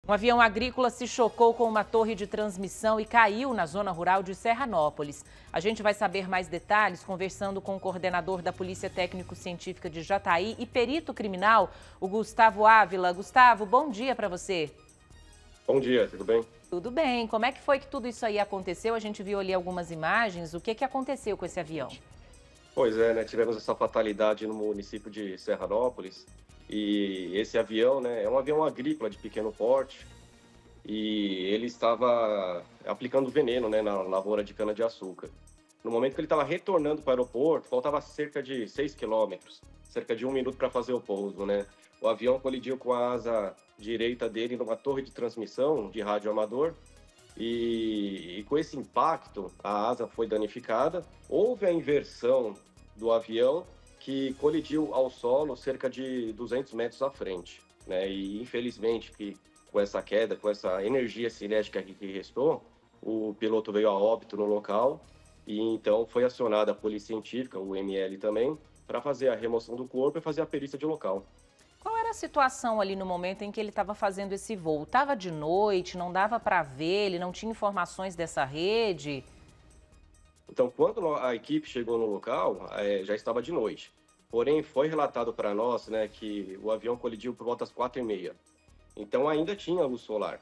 Um avião agrícola se chocou com uma torre de transmissão e caiu na zona rural de Serranópolis. A gente vai saber mais detalhes conversando com o coordenador da Polícia Técnico-Científica de Jataí e perito criminal, o Gustavo Ávila. Gustavo, bom dia para você. Bom dia, tudo bem? Tudo bem. Como é que foi que tudo isso aí aconteceu? A gente viu ali algumas imagens. O que aconteceu com esse avião? Pois é, né? Tivemos essa fatalidade no município de Serranópolis. E esse avião, né, é um avião agrícola de pequeno porte. E ele estava aplicando veneno, né, na lavoura de cana-de-açúcar. No momento que ele estava retornando para o aeroporto, faltava cerca de 6 quilômetros, cerca de 1 minuto para fazer o pouso, né? O avião colidiu com a asa direita dele numa torre de transmissão de rádio amador. E com esse impacto, a asa foi danificada. Houve a inversão do avião que colidiu ao solo cerca de 200 metros à frente, né? E infelizmente, com essa queda, com essa energia cinética que restou, o piloto veio a óbito no local e então foi acionada a polícia científica, o ML também, para fazer a remoção do corpo e fazer a perícia de local. Qual era a situação ali no momento em que ele estava fazendo esse voo? Estava de noite, não dava para ver, ele não tinha informações dessa rede? Então, quando a equipe chegou no local, já estava de noite. Porém, foi relatado para nós, né, que o avião colidiu por volta das 4h30. Então, ainda tinha luz solar.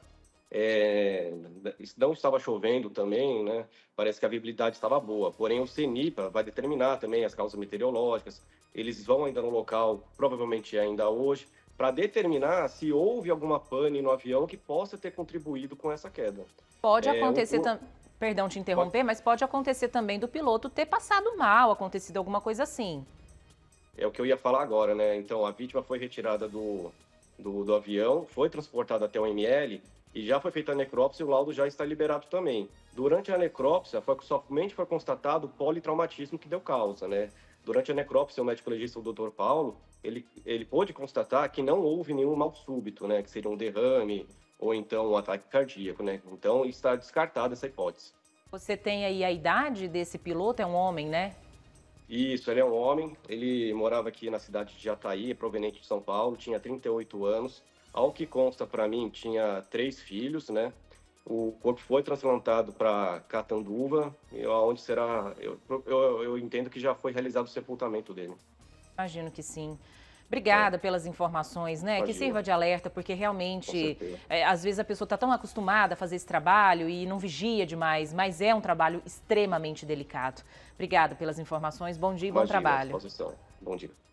Não estava chovendo também, né? Parece que a visibilidade estava boa. Porém, o CENIPA vai determinar também as causas meteorológicas. Eles vão ainda no local, provavelmente ainda hoje, para determinar se houve alguma pane no avião que possa ter contribuído com essa queda. Pode acontecer Perdão te interromper, mas pode acontecer também do piloto ter passado mal, acontecido alguma coisa assim. É o que eu ia falar agora, né? Então, a vítima foi retirada do avião, foi transportada até o ML e já foi feita a necrópsia e o laudo já está liberado também. Durante a necrópsia, somente foi constatado o politraumatismo que deu causa, né? Durante a necrópsia, o médico legista, o Dr. Paulo, ele pôde constatar que não houve nenhum mal súbito, né? Que seria um derrame ou então um ataque cardíaco, né? Então, está descartada essa hipótese. Você tem aí a idade desse piloto, é um homem, né? Isso, ele é um homem, ele morava aqui na cidade de Jataí, proveniente de São Paulo, tinha 38 anos. Ao que consta para mim, tinha 3 filhos, né? O corpo foi transplantado para Catanduva, onde será. Eu entendo que já foi realizado o sepultamento dele. Imagino que sim. Obrigada pelas informações, né? Que Imagina, sirva de alerta, porque com realmente, certeza. às vezes a pessoa está tão acostumada a fazer esse trabalho e não vigia demais, mas é um trabalho extremamente delicado. Obrigada pelas informações, bom dia e bom Imagina, à trabalho. disposição. Bom dia.